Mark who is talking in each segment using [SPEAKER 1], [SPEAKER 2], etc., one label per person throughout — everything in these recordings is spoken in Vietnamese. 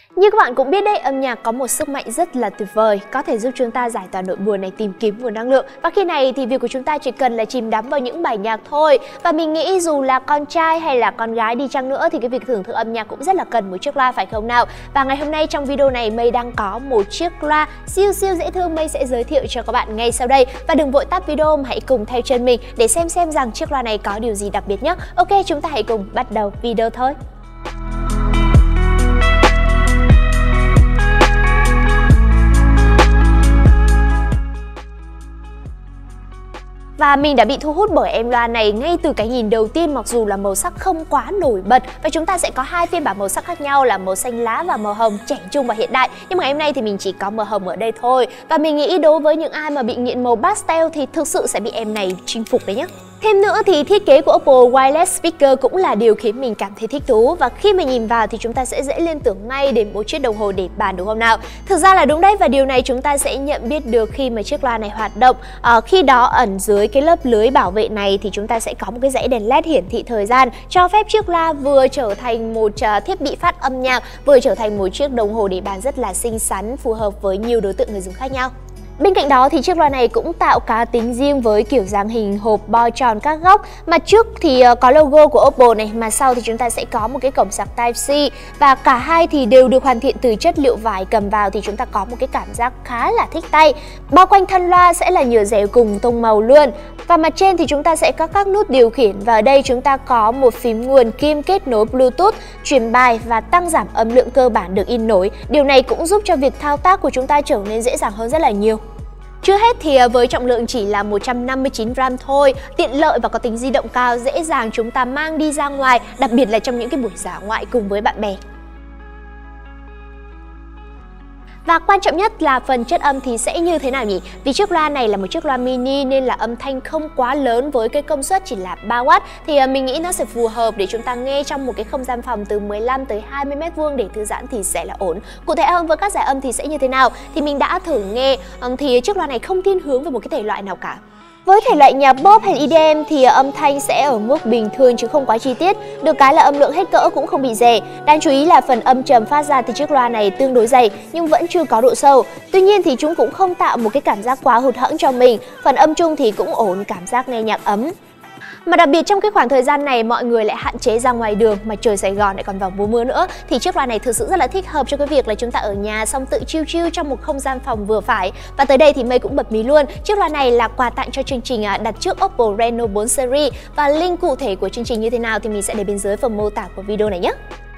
[SPEAKER 1] Như các bạn cũng biết đấy, âm nhạc có một sức mạnh rất là tuyệt vời, có thể giúp chúng ta giải tỏa nỗi buồn này, tìm kiếm nguồn năng lượng. Và khi này thì việc của chúng ta chỉ cần là chìm đắm vào những bài nhạc thôi. Và mình nghĩ dù là con trai hay là con gái đi chăng nữa thì cái việc thưởng thức âm nhạc cũng rất là cần một chiếc loa, phải không nào? Và ngày hôm nay trong video này Mây đang có một chiếc loa siêu dễ thương, Mây sẽ giới thiệu cho các bạn ngay sau đây. Và đừng vội tắt video mà hãy cùng theo chân mình để xem rằng chiếc loa này có điều gì đặc biệt nhé. Ok, chúng ta hãy cùng bắt đầu video thôi. Và mình đã bị thu hút bởi em loa này ngay từ cái nhìn đầu tiên, mặc dù là màu sắc không quá nổi bật. Và chúng ta sẽ có hai phiên bản màu sắc khác nhau là màu xanh lá và màu hồng, trẻ trung và hiện đại. Nhưng mà ngày hôm nay thì mình chỉ có màu hồng ở đây thôi. Và mình nghĩ đối với những ai mà bị nghiện màu pastel thì thực sự sẽ bị em này chinh phục đấy nhé. Thêm nữa thì thiết kế của Oppo Wireless Speaker cũng là điều khiến mình cảm thấy thích thú. Và khi mà nhìn vào thì chúng ta sẽ dễ liên tưởng ngay đến một chiếc đồng hồ để bàn, đúng không nào? Thực ra là đúng đấy, và điều này chúng ta sẽ nhận biết được khi mà chiếc loa này hoạt động. Khi đó ẩn dưới cái lớp lưới bảo vệ này thì chúng ta sẽ có một cái dãy đèn LED hiển thị thời gian, cho phép chiếc loa vừa trở thành một thiết bị phát âm nhạc, vừa trở thành một chiếc đồng hồ để bàn rất là xinh xắn, phù hợp với nhiều đối tượng người dùng khác nhau. Bên cạnh đó thì chiếc loa này cũng tạo cá tính riêng với kiểu dáng hình hộp bo tròn các góc. Mặt trước thì có logo của Oppo này, mà sau thì chúng ta sẽ có một cái cổng sạc Type-C. Và cả hai thì đều được hoàn thiện từ chất liệu vải, cầm vào thì chúng ta có một cái cảm giác khá là thích tay. Bao quanh thân loa sẽ là nhựa dẻo cùng tông màu luôn. Và mặt trên thì chúng ta sẽ có các nút điều khiển, và ở đây chúng ta có một phím nguồn kim kết nối Bluetooth, truyền bài và tăng giảm âm lượng cơ bản được in nổi. Điều này cũng giúp cho việc thao tác của chúng ta trở nên dễ dàng hơn rất là nhiều. Chưa hết thì với trọng lượng chỉ là 159 gram thôi, tiện lợi và có tính di động cao, dễ dàng chúng ta mang đi ra ngoài, đặc biệt là trong những cái buổi dã ngoại cùng với bạn bè. Và quan trọng nhất là phần chất âm thì sẽ như thế nào nhỉ? Vì chiếc loa này là một chiếc loa mini nên là âm thanh không quá lớn, với cái công suất chỉ là 3W thì mình nghĩ nó sẽ phù hợp để chúng ta nghe trong một cái không gian phòng từ 15 tới 20 m² để thư giãn thì sẽ là ổn. Cụ thể hơn với các giải âm thì sẽ như thế nào? Thì mình đã thử nghe thì chiếc loa này không thiên hướng về một cái thể loại nào cả. Với thể loại nhạc pop hay EDM thì âm thanh sẽ ở mức bình thường chứ không quá chi tiết. Được cái là âm lượng hết cỡ cũng không bị rè. Đáng chú ý là phần âm trầm phát ra từ chiếc loa này tương đối dày nhưng vẫn chưa có độ sâu. Tuy nhiên thì chúng cũng không tạo một cái cảm giác quá hụt hẫng cho mình. Phần âm trung thì cũng ổn, cảm giác nghe nhạc ấm. Mà đặc biệt trong cái khoảng thời gian này mọi người lại hạn chế ra ngoài đường, mà trời Sài Gòn lại còn vào mùa mưa nữa, thì chiếc loa này thực sự rất là thích hợp cho cái việc là chúng ta ở nhà xong tự chill trong một không gian phòng vừa phải. Và tới đây thì Mây cũng bật mí luôn, chiếc loa này là quà tặng cho chương trình đặt trước Oppo Reno 4 series. Và link cụ thể của chương trình như thế nào thì mình sẽ để bên dưới phần mô tả của video này nhé.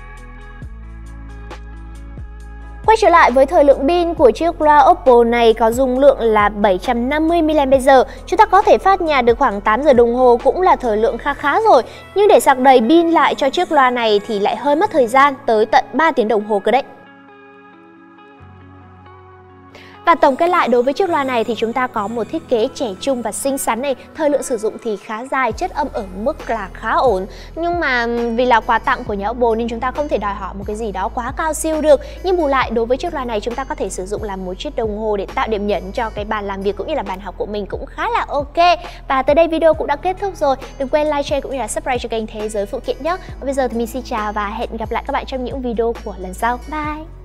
[SPEAKER 1] Quay trở lại với thời lượng pin của chiếc loa Oppo này có dung lượng là 750 mAh. Chúng ta có thể phát nhạc được khoảng 8 giờ đồng hồ, cũng là thời lượng khá rồi. Nhưng để sạc đầy pin lại cho chiếc loa này thì lại hơi mất thời gian, tới tận 3 tiếng đồng hồ cơ đấy. Và tổng kết lại đối với chiếc loa này thì chúng ta có một thiết kế trẻ trung và xinh xắn này, thời lượng sử dụng thì khá dài, chất âm ở mức là khá ổn. Nhưng mà vì là quà tặng của nhà Oppo nên chúng ta không thể đòi hỏi một cái gì đó quá cao siêu được. Nhưng bù lại đối với chiếc loa này chúng ta có thể sử dụng làm một chiếc đồng hồ để tạo điểm nhấn cho cái bàn làm việc cũng như là bàn học của mình, cũng khá là ok. Và tới đây video cũng đã kết thúc rồi. Đừng quên like, share cũng như là subscribe cho kênh Thế Giới Phụ Kiện nhé. Và bây giờ thì mình xin chào và hẹn gặp lại các bạn trong những video của lần sau. Bye!